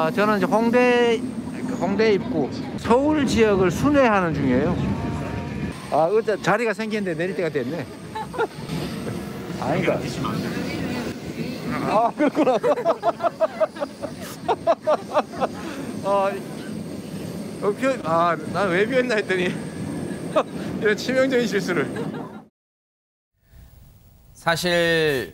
저는 이제 홍대 입구 서울 지역을 순회하는 중이에요. 어째 자리가 생겼는데 내릴 때가 됐네. 아니다. 그렇구나. 난 왜 비웠나 했더니 이런 치명적인 실수를. 사실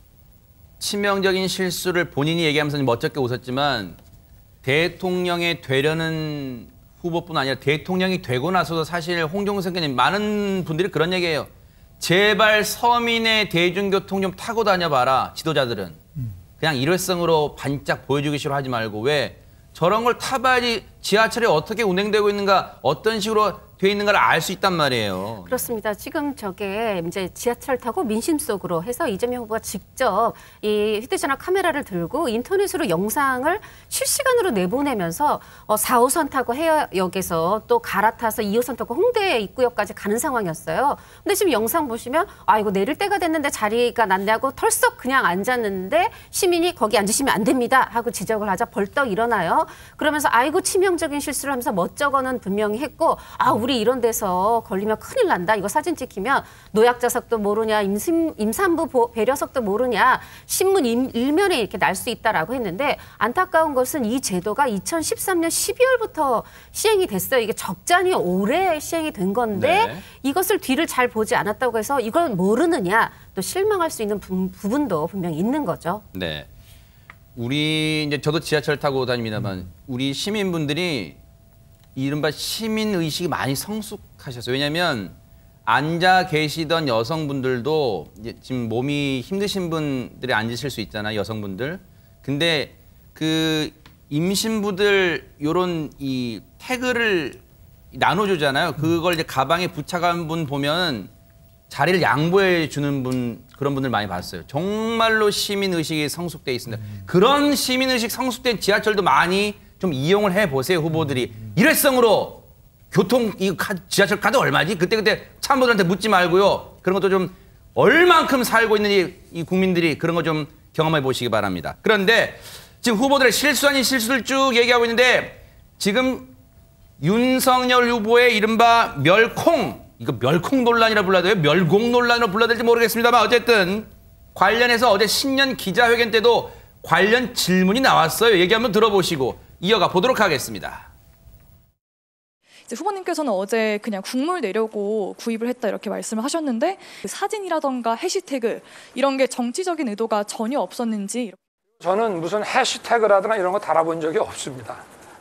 치명적인 실수를 본인이 얘기하면서 멋쩍게 웃었지만 대통령이 되려는 후보뿐 아니라 대통령이 되고 나서도 사실 홍종석 의원님 많은 분들이 그런 얘기해요. 제발 서민의 대중교통 좀 타고 다녀봐라. 지도자들은. 그냥 일회성으로 반짝 보여주기 싫어 하지 말고 왜 저런 걸 타봐야지 지하철이 어떻게 운행되고 있는가 어떤 식으로 돼 있는가를 알 수 있단 말이에요. 그렇습니다. 지금 저게 이제 지하철 타고 민심 속으로 해서 이재명 후보가 직접 이 휴대전화 카메라를 들고 인터넷으로 영상을 실시간으로 내보내면서 4호선 타고 해역에서 또 갈아타서 2호선 타고 홍대 입구역까지 가는 상황이었어요. 근데 지금 영상 보시면 이거 내릴 때가 됐는데 자리가 났냐고 털썩 그냥 앉았는데 시민이 거기 앉으시면 안 됩니다 하고 지적을 하자 벌떡 일어나요. 그러면서 아이고 치명적인 실수를 하면서 멋쩍어는 분명히 했고 우리 이런 데서 걸리면 큰일 난다. 이거 사진 찍히면 노약자석도 모르냐, 임산부 배려석도 모르냐, 신문 일면에 이렇게 날 수 있다라고 했는데 안타까운 것은 이 제도가 2013년 12월부터 시행이 됐어요. 이게 적잖이 오래 시행이 된 건데 이것을 뒤를 잘 보지 않았다고 해서 이걸 모르느냐, 또 실망할 수 있는 부분도 분명히 있는 거죠. 네. 우리 이제 저도 지하철 타고 다닙니다만 우리 시민분들이 이른바 시민의식이 많이 성숙하셨어요. 왜냐하면 앉아 계시던 여성분들도 이제 지금 몸이 힘드신 분들이 앉으실 수 있잖아요. 여성분들. 근데 그 임신부들 요런 이 태그를 나눠주잖아요. 그걸 이제 가방에 부착한 분 보면 자리를 양보해 주는 분, 그런 분들 많이 봤어요. 정말로 시민의식이 성숙돼 있습니다. 그런 시민의식 성숙된 지하철도 많이 좀 이용을 해보세요, 후보들이. 일회성으로 지하철 카드 얼마지? 그때 참모들한테 묻지 말고요. 그런 것도 좀 얼만큼 살고 있는지 이 국민들이 그런 거 좀 경험해 보시기 바랍니다. 그런데 지금 후보들의 실수 아닌 실수를 쭉 얘기하고 있는데 지금 윤석열 후보의 이른바 이거 멸콩 논란이라 불러야 돼요? 멸공 논란이라 불러야 될지 모르겠습니다만 어쨌든 관련해서 어제 신년 기자회견 때도 관련 질문이 나왔어요. 얘기 한번 들어보시고 이어가 보도록 하겠습니다. 이제 후보님께서는 어제 그냥 국물 내려고 구입을 했다 이렇게 말씀을 하셨는데 그 사진이라던가 해시태그 이런 게 정치적인 의도가 전혀 없었는지. 저는 무슨 해시태그라든가 이런 거 달아본 적이 없습니다.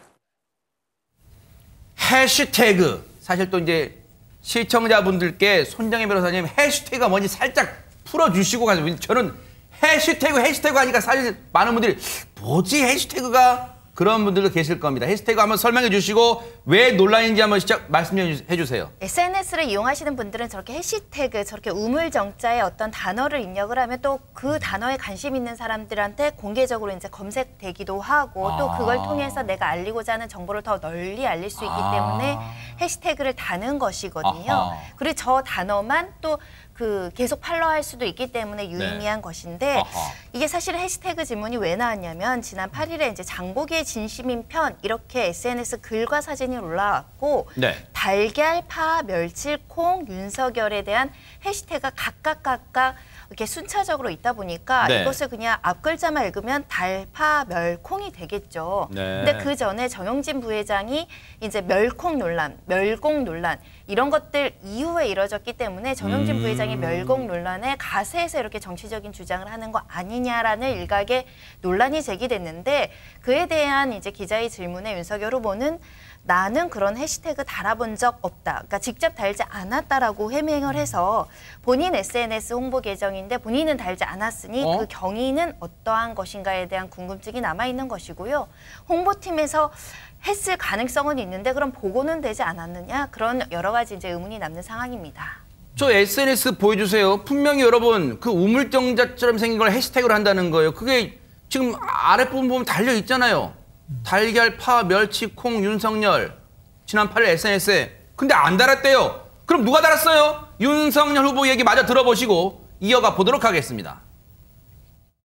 해시태그. 사실 또 이제 시청자분들께 손정혜 변호사님 해시태그가 뭔지 살짝 풀어주시고 가세요. 저는 해시태그 하니까 사실 많은 분들이 뭐지 해시태그가? 그런 분들도 계실 겁니다. 해시태그 한번 설명해 주시고 왜 논란인지 한번 말씀해 주세요. SNS를 이용하시는 분들은 저렇게 해시태그, 저렇게 우물정자에 어떤 단어를 입력을 하면 또 그 단어에 관심 있는 사람들한테 공개적으로 이제 검색되기도 하고 또 그걸 통해서 내가 알리고자 하는 정보를 더 널리 알릴 수 있기 때문에 해시태그를 다는 것이거든요. 그리고 저 단어만 또 계속 팔로우할 수도 있기 때문에 유의미한 것인데 이게 사실 해시태그 질문이 왜 나왔냐면 지난 8일에 이제 장보기의 진심인 편 이렇게 SNS 글과 사진이 올라왔고 달걀, 파, 멸치, 콩, 윤석열에 대한 해시태그가 각각 이렇게 순차적으로 있다 보니까 이것을 그냥 앞글자만 읽으면 달, 파, 멸, 콩이 되겠죠. 근데 그 전에 정영진 부회장이 이제 멸공 논란 이런 것들 이후에 이뤄졌기 때문에 정영진 부회장이 멸공 논란에 가세해서 이렇게 정치적인 주장을 하는 거 아니냐라는 일각의 논란이 제기됐는데 그에 대한 이제 기자의 질문에 윤석열 후보는 나는 그런 해시태그 달아본 적 없다. 그러니까 직접 달지 않았다라고 해명을 해서 본인 SNS 홍보 계정인데 본인은 달지 않았으니 그 경위는 어떠한 것인가에 대한 궁금증이 남아있는 것이고요. 홍보팀에서 했을 가능성은 있는데 그럼 보고는 되지 않았느냐? 그런 여러 가지 이제 의문이 남는 상황입니다. 저 SNS 보여주세요. 분명히 여러분 그 우물정자처럼 생긴 걸 해시태그로 한다는 거예요. 그게 지금 아랫부분 보면 달려 있잖아요. 달걀, 파, 멸치, 콩, 윤석열. 지난 8일 SNS에. 근데 안 달았대요. 그럼 누가 달았어요? 윤석열 후보 얘기 마저 들어보시고 이어가 보도록 하겠습니다.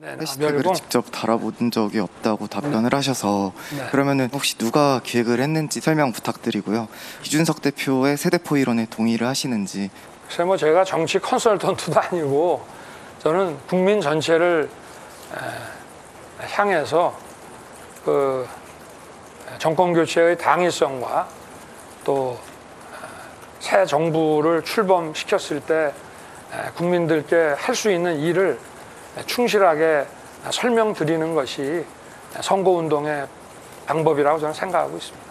네, 해시태그를 멸공. 직접 달아본 적이 없다고 답변을 하셔서 네. 그러면은 혹시 누가 기획을 했는지 설명 부탁드리고요. 이준석 대표의 세대포 이론에 동의를 하시는지. 글쎄 뭐 제가 정치 컨설턴트도 아니고 저는 국민 전체를 향해서 그 정권 교체의 당위성과 또 새 정부를 출범시켰을 때 국민들께 할 수 있는 일을 충실하게 설명드리는 것이 선거운동의 방법이라고 저는 생각하고 있습니다.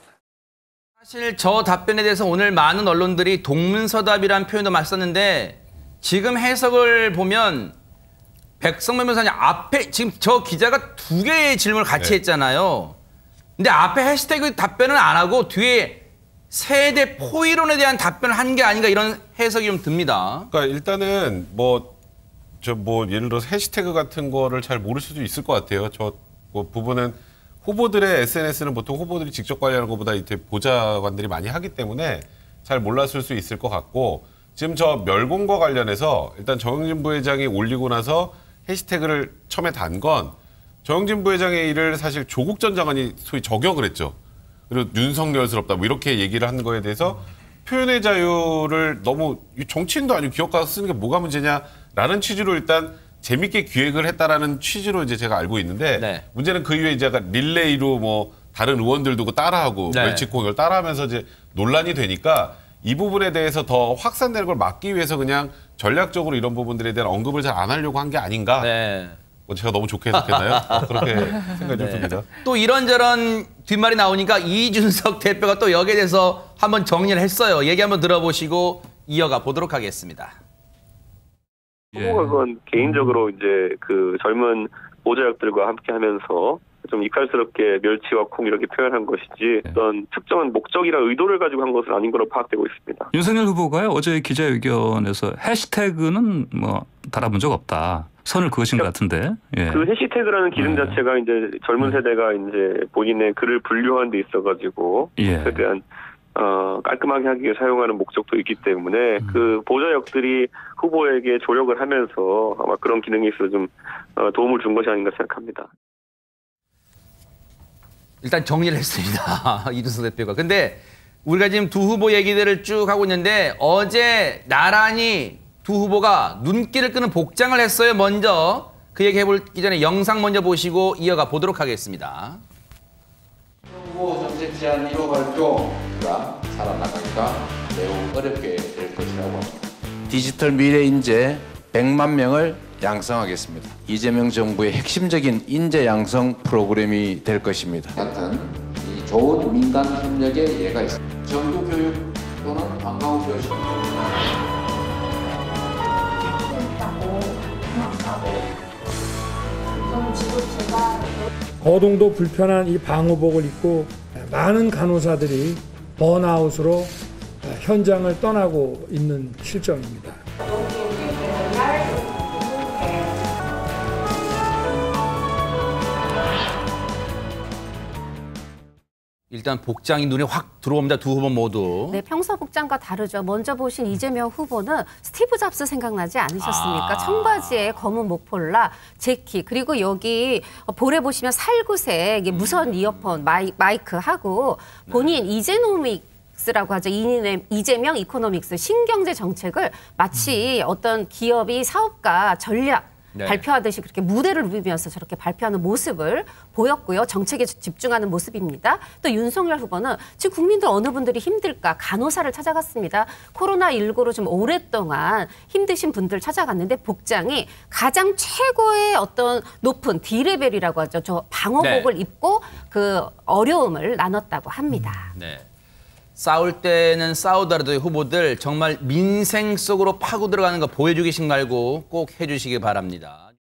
사실 저 답변에 대해서 오늘 많은 언론들이 동문서답이라는 표현도 많이 썼는데 지금 해석을 보면 백성만 변호사님 앞에 지금 저 기자가 2개의 질문을 같이 했잖아요. 근데 앞에 해시태그 답변은 안 하고 뒤에 세대 포이론에 대한 답변을 한 게 아닌가 이런 해석이 좀 듭니다. 그러니까 일단은 예를 들어서 해시태그 같은 거를 잘 모를 수도 있을 것 같아요. 부분은 후보들의 SNS는 보통 후보들이 직접 관리하는 것보다 이제 보좌관들이 많이 하기 때문에 잘 몰랐을 수 있을 것 같고 지금 저 멸공과 관련해서 일단 정영진 부회장이 올리고 나서 해시태그를 처음에 단 건 정영진 부회장의 일을 사실 조국 전 장관이 소위 저격을 했죠. 그리고 윤석열스럽다 뭐 이렇게 얘기를 하는 거에 대해서 표현의 자유를 너무 정치인도 아니고 기업가가 쓰는 게 뭐가 문제냐라는 취지로 일단 재밌게 기획을 했다라는 취지로 이제 제가 알고 있는데 네. 문제는 그 이후에 이제 릴레이로 뭐 다른 의원들도 따라하고 네. 멸치콩 이걸 따라하면서 이제 논란이 되니까 이 부분에 대해서 더 확산되는 걸 막기 위해서 그냥 전략적으로 이런 부분들에 대한 언급을 잘 안 하려고 한 게 아닌가. 네. 뭐 제가 너무 좋게 해석했나요? 그렇게 생각이 좀 듭니다. 또 이런저런 뒷말이 나오니까 이준석 대표가 또 여기에 대해서 한번 정리를 했어요. 얘기 한번 들어보시고 이어가 보도록 하겠습니다. 후보가 그건 개인적으로 이제 그 젊은 보좌역들과 함께 하면서 좀 이칼스럽게 멸치와 콩 이렇게 표현한 것이지 어떤 특정한 목적이나 의도를 가지고 한 것은 아닌 걸로 파악되고 있습니다. 윤석열 후보가요 어제 기자회견에서 해시태그는 뭐 달아본 적 없다. 선을 그으신 것 같은데. 예. 그 해시태그라는 기능 자체가 이제 젊은 세대가 이제 본인의 글을 분류하는 데 있어가지고 예. 최대한 깔끔하게 하기 위해 사용하는 목적도 있기 때문에 그 보좌역들이 후보에게 조력을 하면서 아마 그런 기능이 있어서 좀 도움을 준 것이 아닌가 생각합니다. 일단 정리를 했습니다. 이준석 대표가. 근데 우리가 지금 두 후보 얘기들을 쭉 하고 있는데 어제 나란히 두 후보가 눈길을 끄는 복장을 했어요. 먼저 그 얘기 해보기 전에 영상 먼저 보시고 이어가 보도록 하겠습니다. 후보 정책 제안 1호 발표가 살아나가기가 매우 어렵게 될 것이라고 합니다. 디지털 미래 인재 100만 명을 양성하겠습니다. 이재명 정부의 핵심적인 인재 양성 프로그램이 될 것입니다. 같은 이 좋은 민간 협력의 예가 있습니다. 정규 교육 또는 방과후 교육. 거동도 불편한 이 방호복을 입고 많은 간호사들이 번아웃으로 현장을 떠나고 있는 실정입니다. 일단 복장이 눈에 확 들어옵니다. 두 후보 모두. 네, 평소 복장과 다르죠. 먼저 보신 이재명 후보는 스티브 잡스 생각나지 않으셨습니까? 청바지에 검은 목폴라, 재키, 그리고 여기 볼에 보시면 살구색 무선 이어폰, 마이크 하고 본인 이제노믹스라고 하죠. 이재명 이코노믹스 신경제 정책을 마치 어떤 기업이 사업가 전략 네. 발표하듯이 그렇게 무대를 누비면서 저렇게 발표하는 모습을 보였고요. 정책에 집중하는 모습입니다. 또 윤석열 후보는 지금 국민들 어느 분들이 힘들까 간호사를 찾아갔습니다. 코로나19로 좀 오랫동안 힘드신 분들 찾아갔는데 복장이 가장 최고의 어떤 높은 D레벨이라고 하죠. 저 방호복을 입고 그 어려움을 나눴다고 합니다. 네. 싸울 때는 싸우더라도 후보들 정말 민생 속으로 파고 들어가는 거 보여주기식 말고 꼭 해주시기 바랍니다.